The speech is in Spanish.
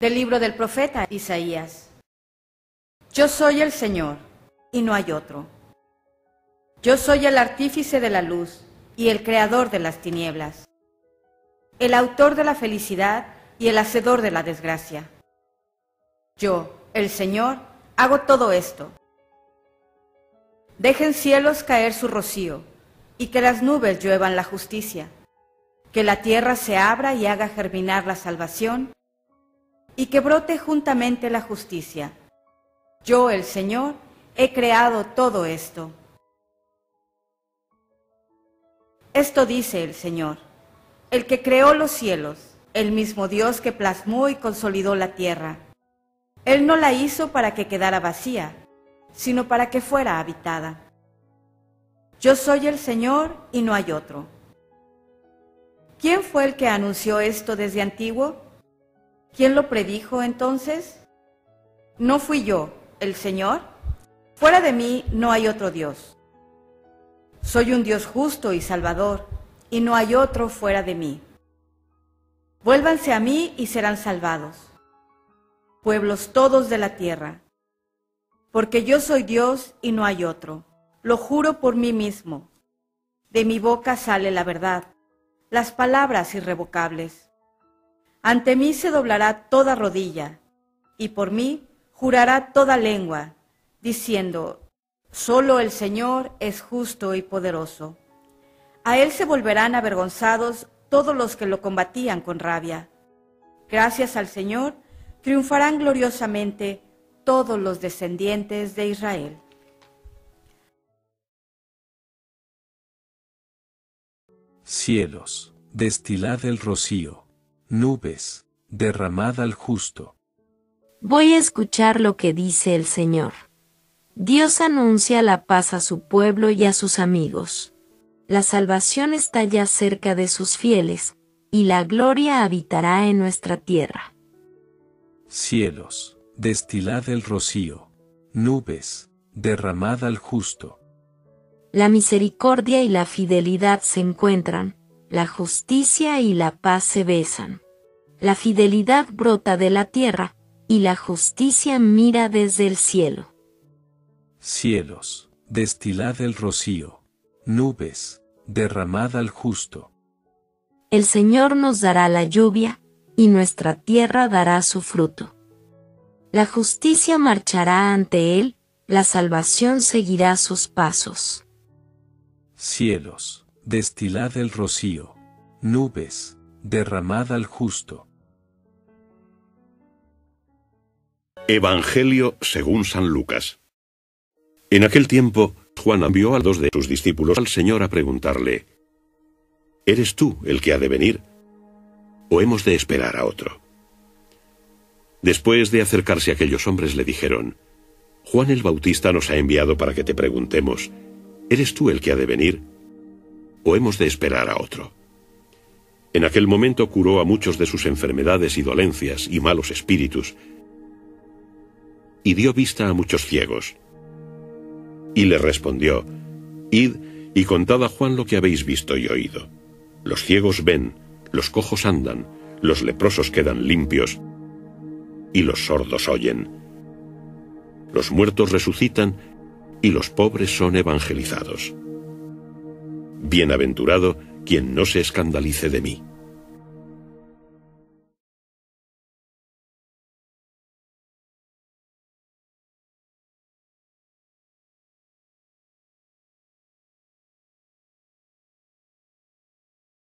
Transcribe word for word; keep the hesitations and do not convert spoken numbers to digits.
Del libro del profeta Isaías. Yo soy el Señor, y no hay otro. Yo soy el artífice de la luz y el creador de las tinieblas, el autor de la felicidad y el hacedor de la desgracia. Yo, el Señor, hago todo esto. Dejen cielos caer su rocío, y que las nubes lluevan la justicia, que la tierra se abra y haga germinar la salvación, y que brote juntamente la justicia. Yo, el Señor, he creado todo esto. Esto dice el Señor, el que creó los cielos, el mismo Dios que plasmó y consolidó la tierra. Él no la hizo para que quedara vacía, sino para que fuera habitada. Yo soy el Señor y no hay otro. ¿Quién fue el que anunció esto desde antiguo? ¿Quién lo predijo entonces? ¿No fui yo, el Señor? Fuera de mí no hay otro Dios. Soy un Dios justo y salvador, y no hay otro fuera de mí. Vuélvanse a mí y serán salvados, pueblos todos de la tierra, porque yo soy Dios y no hay otro. Lo juro por mí mismo. De mi boca sale la verdad, las palabras irrevocables. Ante mí se doblará toda rodilla, y por mí jurará toda lengua, diciendo, solo el Señor es justo y poderoso. A Él se volverán avergonzados todos los que lo combatían con rabia. Gracias al Señor, triunfarán gloriosamente todos los descendientes de Israel. Cielos, destilad el rocío. Nubes, derramad al justo. Voy a escuchar lo que dice el Señor. Dios anuncia la paz a su pueblo y a sus amigos. La salvación está ya cerca de sus fieles, y la gloria habitará en nuestra tierra. Cielos, destilad el rocío. Nubes, derramad al justo. La misericordia y la fidelidad se encuentran, la justicia y la paz se besan. La fidelidad brota de la tierra, y la justicia mira desde el cielo. Cielos, destilad el rocío. Nubes, derramad al justo. El Señor nos dará la lluvia, y nuestra tierra dará su fruto. La justicia marchará ante Él, la salvación seguirá sus pasos. Cielos, destilad el rocío. Nubes, derramad al justo. Evangelio según San Lucas. En aquel tiempo, Juan envió a dos de sus discípulos al Señor a preguntarle, ¿eres tú el que ha de venir, o hemos de esperar a otro? Después de acercarse a aquellos hombres le dijeron, Juan el Bautista nos ha enviado para que te preguntemos, ¿eres tú el que ha de venir, o hemos de esperar a otro? En aquel momento curó a muchos de sus enfermedades y dolencias y malos espíritus, y dio vista a muchos ciegos. Y le respondió, id y contad a Juan lo que habéis visto y oído. Los ciegos ven, los cojos andan, los leprosos quedan limpios, y los sordos oyen. Los muertos resucitan, y los pobres son evangelizados. Bienaventurado quien no se escandalice de mí.